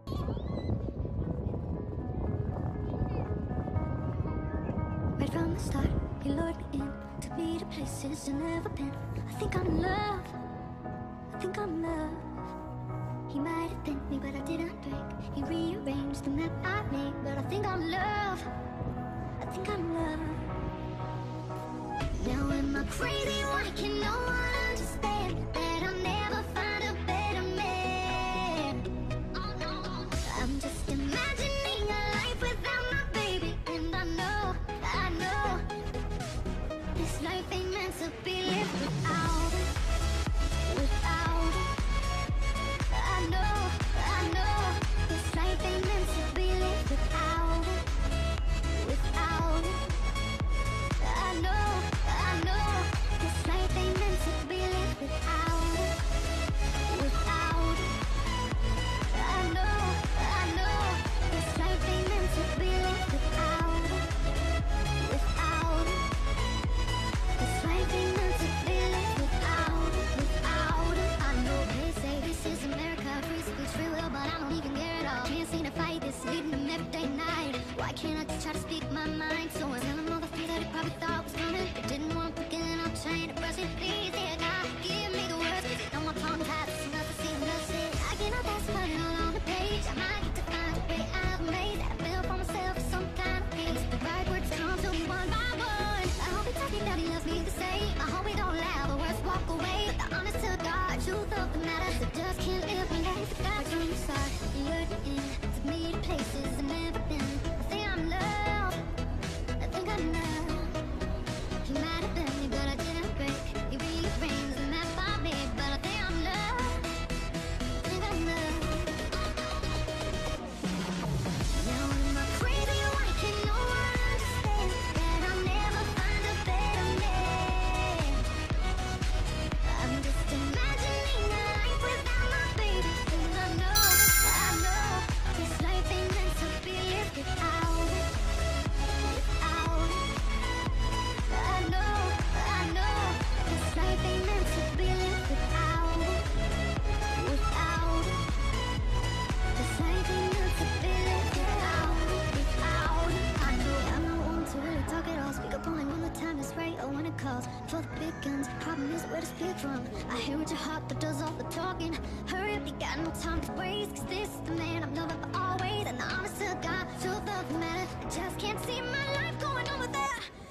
Right from the start, he lured me in, took me to places I've never been. I think I'm in love, I think I'm in love. He might have bent me, but I didn't break. He rearranged the map I made, but I think I'm in love, I think I'm in love. Now am I crazy? Why can no one understand that I'll never find a better man? I'm just imagining a life without my baby, and I know this life ain't meant to be lived without it, without it. I know this life ain't meant to be lived without it, without it. I know this life ain't meant to be lived without it, without it. I know this life ain't meant to be lived without it, without it. This life ain't meant to be lived without it, without it. I know they say this is America, free speech, free will, but I don't even care at all. Can't seem to fight this, leading them every day and night. Why can't I just try to speak my mind? So I tell them all the fear that he probably thought was coming. They didn't want to and I'm trying to brush it. Please, dear God, give me the words, 'cause you know my tongue has nothing to see, nothing. I cannot pass put it all on the page. I might get to find a way out of maze that I built for myself for some kind of pace. The right words come to me one by one. I hope he tells me that he loves me the same. I hope we don't laugh or worse walk away. But the honest to God truth of the matter is I just can't live my life without you inside. You lured me in, took me to places I've never been. I think I'm in love, I think I'm in love. He might have been me, but I didn't break. He rearranged the map I made, but I think I'm in love, I think I'm in love. Now am I crazy? Why can no one understand that I'll never find a better man? I'm just imagining a life without my baby, and I know this life ain't meant to be lived without it, without it. I know this life ain't meant to be lived without it, without it. This life ain't meant to be lived without it, without it. I know I'm not one to really talk it all. Speak up only when the time is right or when it calls for the big guns. Problem is where to speak from. I hear with your heart that does all the talking. Hurry up, you got no time to waste, 'cause this is the man I'm loving for always. And the honest to God truth of the matter, I just can't see my life going on without.